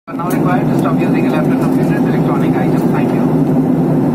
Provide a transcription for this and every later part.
are now required to stop using electric computers, electronic items. Thank you.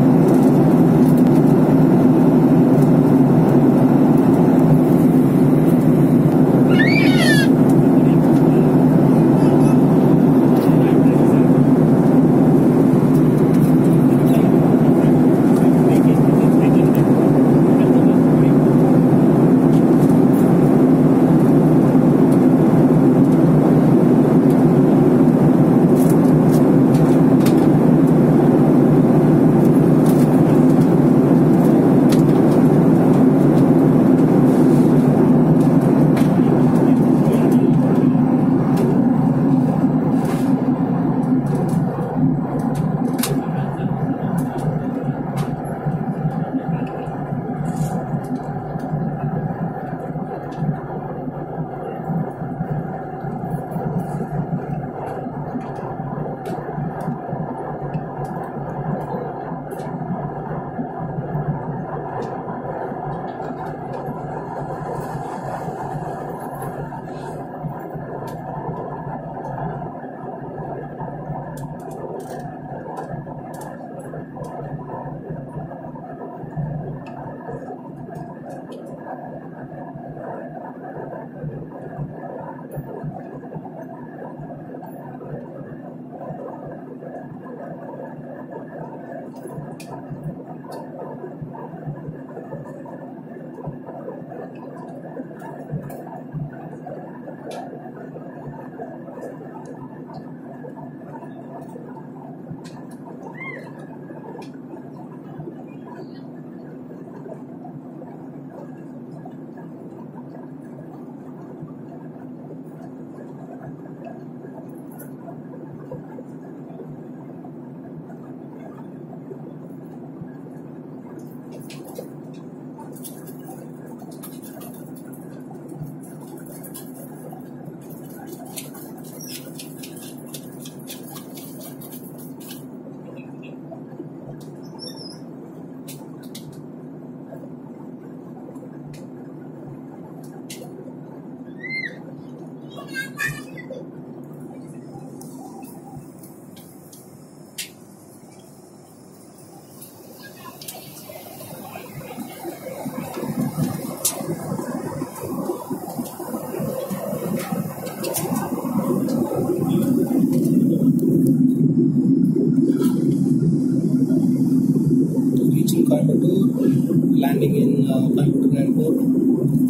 Reaching Coimbatore, landing in Coimbatore Airport.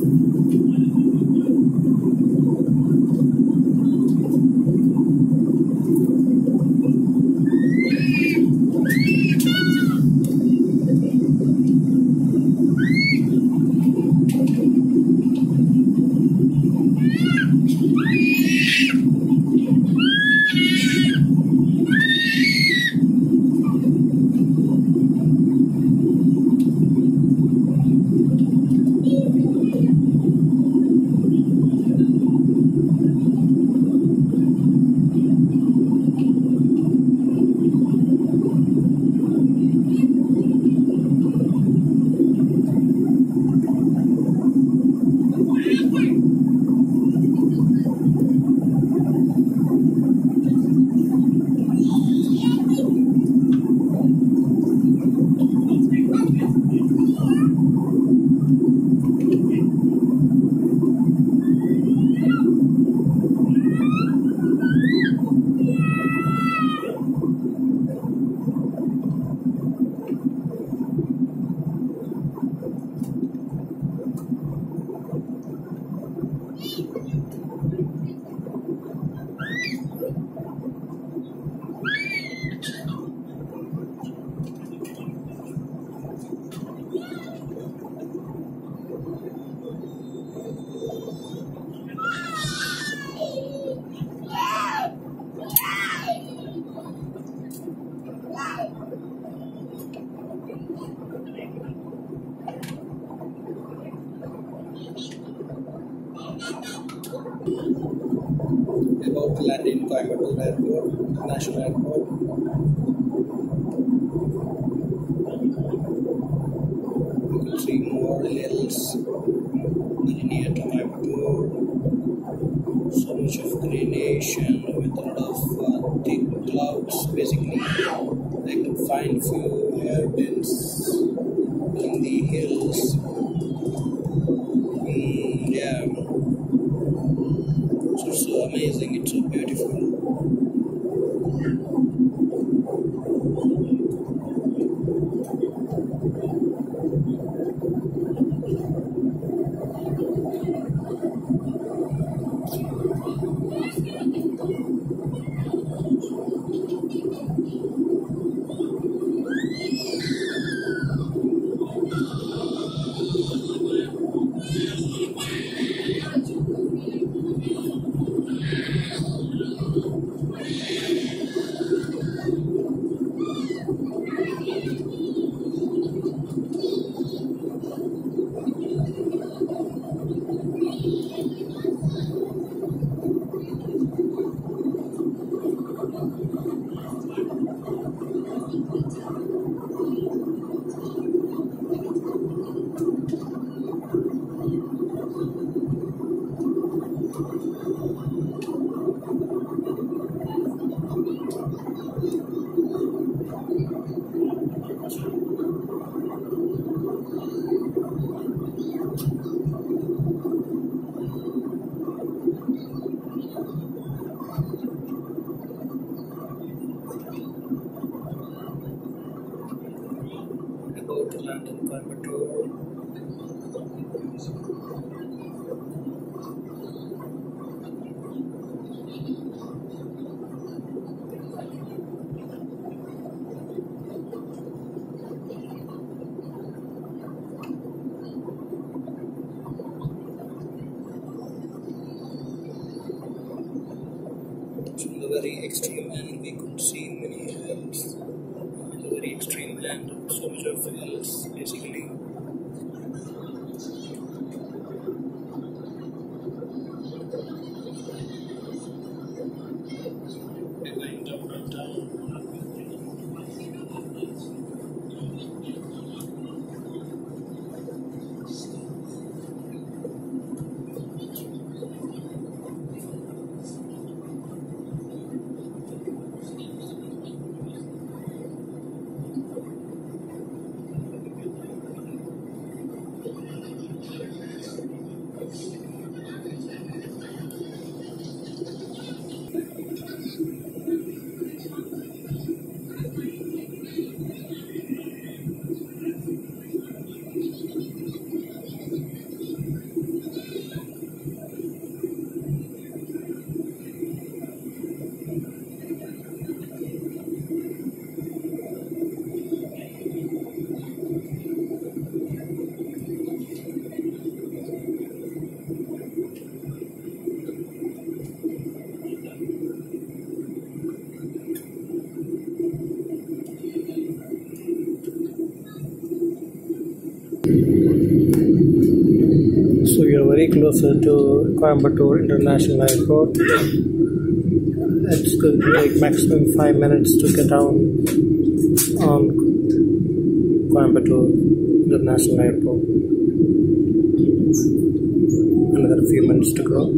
About to land in Coimbatore Airport, International Airport. You can see more hills very near to Coimbatore. So much of greenation with a lot of thick it's basically I could find few hairpins in the hills. Yeah, it's so amazing, it's so beautiful. About to land in Coimbatore. From the very extreme end, we could see many hills. The very extreme end, so much of hills, basically. We're going down and down. So we are very closer to Coimbatore International Airport. It's going to take maximum 5 minutes to get down on Coimbatore International Airport. Another few minutes to go.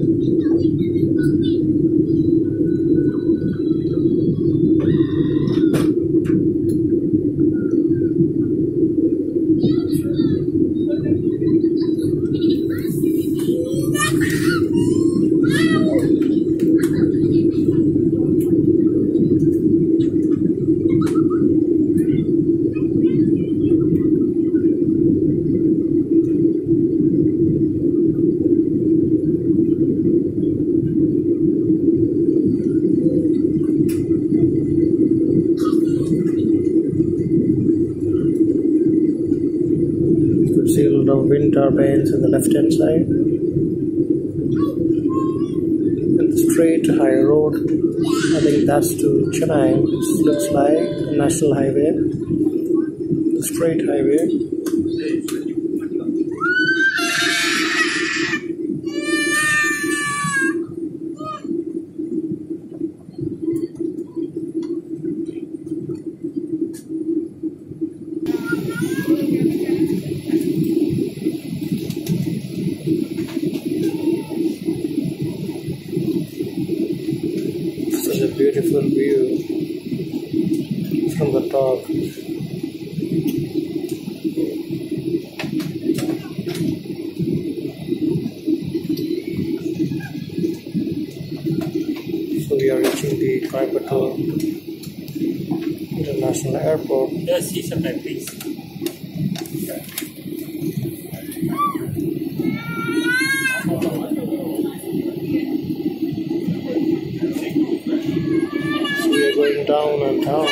See a lot of wind turbines on the left hand side, and straight high road. I think that's to Chennai. It looks like a national highway, straight highway. Such a beautiful view. from the top. So we are reaching the Coimbatore International Airport. Just see some please. So we are going down and down.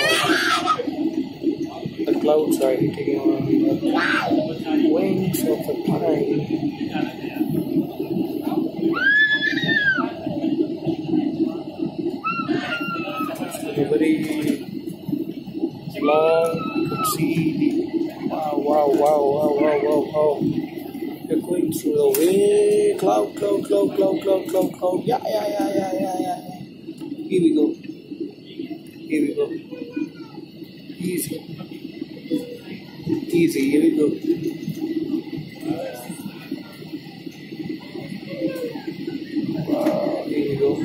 The clouds are hitting on the wings of the plane. A very long, you could see wow. You're going through the way, cloud. Yeah. Here we go. Easy, here we go. Wow, here we go.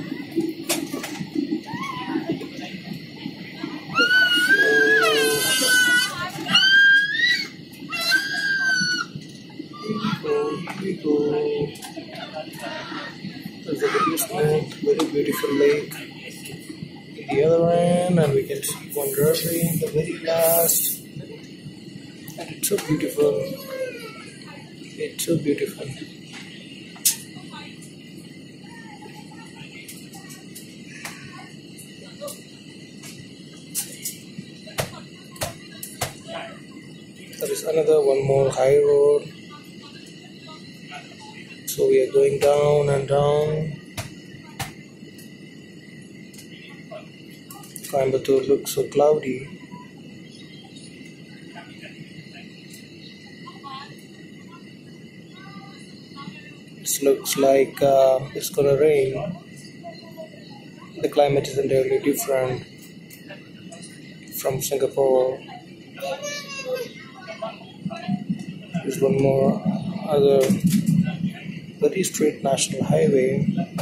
Here we go. There's a very smooth, very beautiful lake in the other end, and we can see one rosary in the very last. And it's so beautiful. There is one more high road. So we are going down and down. Coimbatore looks so cloudy. It looks like it's gonna rain. The climate is entirely different from Singapore. There's one more other very straight national highway.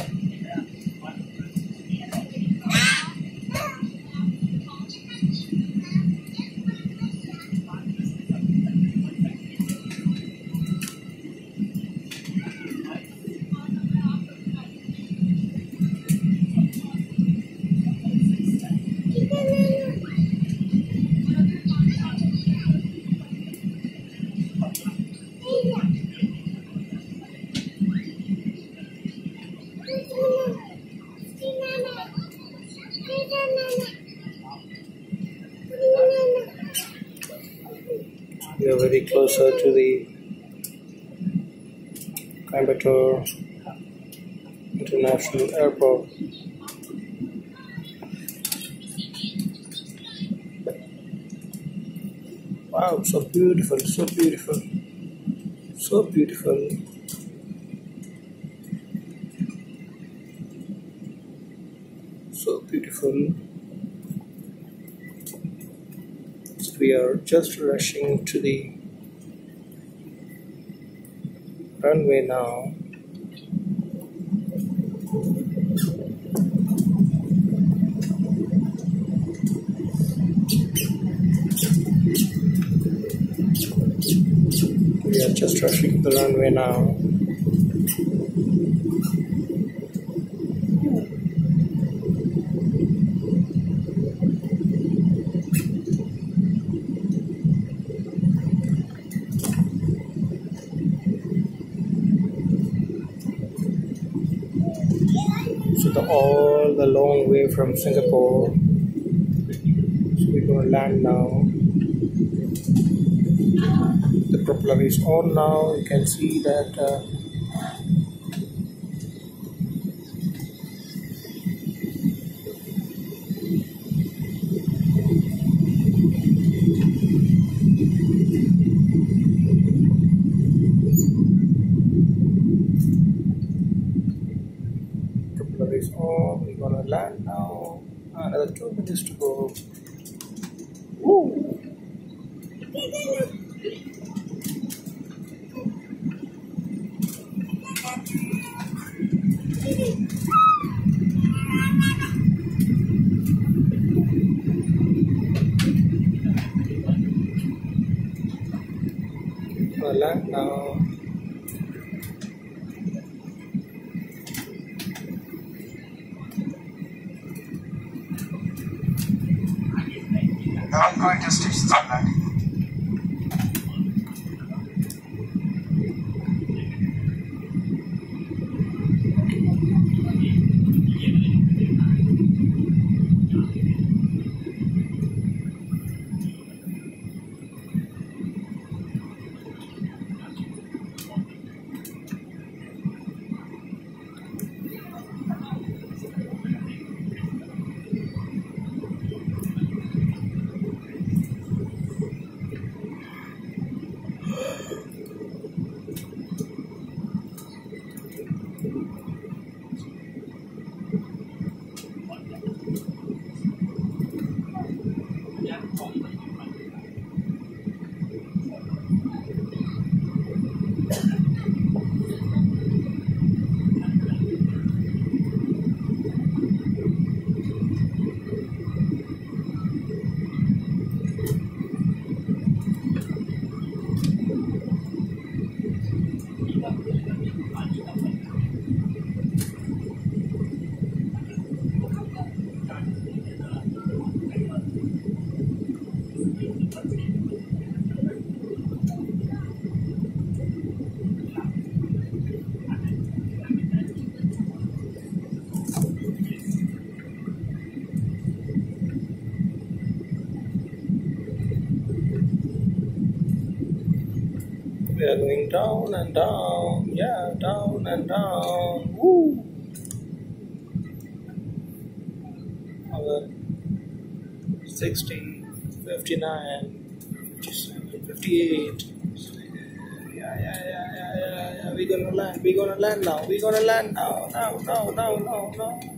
We are very closer to the Coimbatore International Airport. Wow, so beautiful. So we are just rushing to the runway now. We are just rushing to the runway now. All the long way from Singapore. So we're going to land now. The propeller is on now. You can see that is on. We're gonna land now. Another 2 minutes to go. Woo! land now. I'm going to stations on that. We are going down and down, yeah, down and down. Woo! Our 60, 59, 57, 58. Yeah. We're gonna land now. We're gonna land now. Now.